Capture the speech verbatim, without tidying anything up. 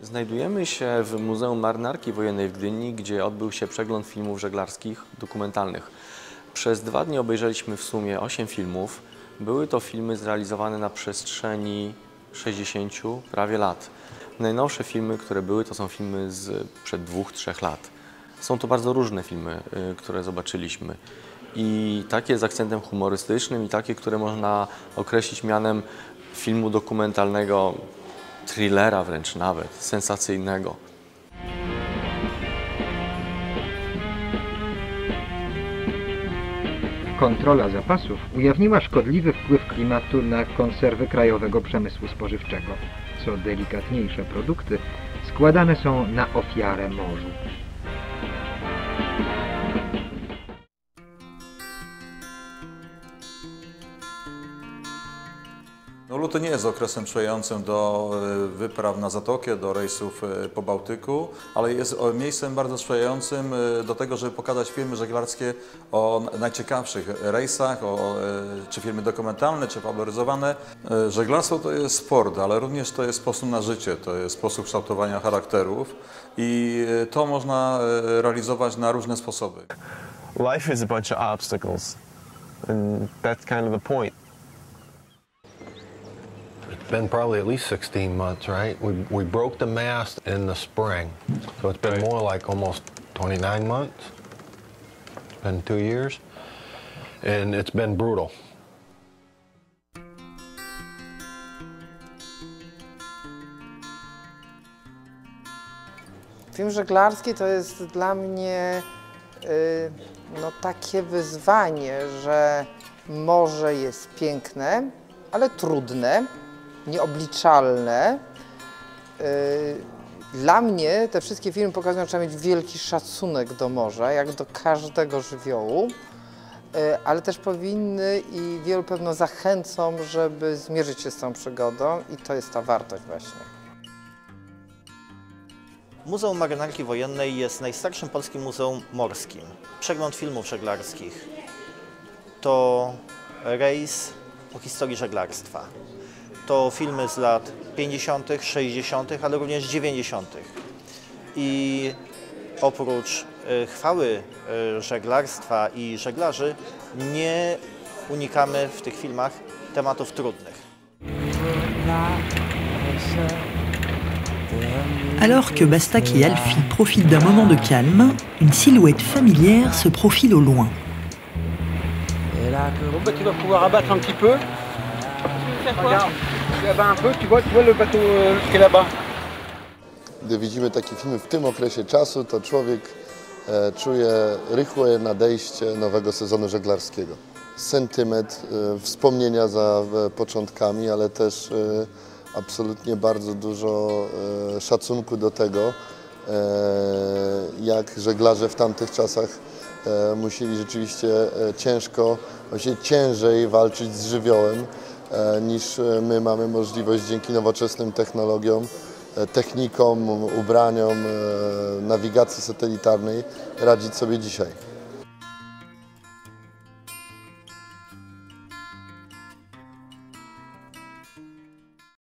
Znajdujemy się w Muzeum Marynarki Wojennej w Gdyni, gdzie odbył się przegląd filmów żeglarskich dokumentalnych. Przez dwa dni obejrzeliśmy w sumie osiem filmów. Były to filmy zrealizowane na przestrzeni sześćdziesięciu prawie lat. Najnowsze filmy, które były, to są filmy z przed dwóch, trzech lat. Są to bardzo różne filmy, które zobaczyliśmy. I takie z akcentem humorystycznym, i takie, które można określić mianem filmu dokumentalnego, thrillera wręcz nawet, sensacyjnego. Kontrola zapasów ujawniła szkodliwy wpływ klimatu na konserwy krajowego przemysłu spożywczego. Co delikatniejsze produkty składane są na ofiarę morzu. No, luty nie jest okresem sprzyjającym do wypraw na Zatokę, do rejsów po Bałtyku, ale jest miejscem bardzo sprzyjającym do tego, żeby pokazać filmy żeglarskie o najciekawszych rejsach, o, czy filmy dokumentalne, czy waloryzowane. Żeglarstwo to jest sport, ale również to jest sposób na życie, to jest sposób kształtowania charakterów i to można realizować na różne sposoby. Life is a bunch of obstacles, and that's kind of the point. It's been probably at least sixteen months, right? We, we broke the mast in the spring, so it's been right. more like almost twenty-nine months. It's been two years, and it's been brutal. Film żeglarski to jest dla mnie yy, no, takie wyzwanie, że morze jest piękne, ale trudne, nieobliczalne. Dla mnie te wszystkie filmy pokazują, że trzeba mieć wielki szacunek do morza, jak do każdego żywiołu, ale też powinny i wielu pewno zachęcą, żeby zmierzyć się z tą przygodą i to jest ta wartość właśnie. Muzeum Marynarki Wojennej jest najstarszym polskim muzeum morskim. Przegląd filmów żeglarskich to rejs o historii żeglarstwa. To filmy z lat pięćdziesiątych, sześćdziesiątych, ale również dziewięćdziesiątych. I oprócz chwały żeglarstwa i żeglarzy nie unikamy w tych filmach tematów trudnych. Alors que Bastac et Alfie profitent d'un moment de calme, une silhouette familière se profile au loin. Bon, bah, tu vas pouvoir abattre un petit peu. Faire quoi? Regarde, tu abats un peu, tu vois, tu vois le bateau euh, qui est là-bas. Gdy widzimy takie filmy w tym okresie czasu, to człowiek e, czuje rychłe nadejście nowego sezonu żeglarskiego. Sentyment, e, wspomnienia za e, początkami, ale też e, absolutnie bardzo dużo e, szacunku do tego, e, jak żeglarze w tamtych czasach e, musieli rzeczywiście e, ciężko, właściwie ciężej walczyć z żywiołem, e, niż my mamy możliwość dzięki nowoczesnym technologiom, e, technikom, ubraniom, e, nawigacji satelitarnej radzić sobie dzisiaj.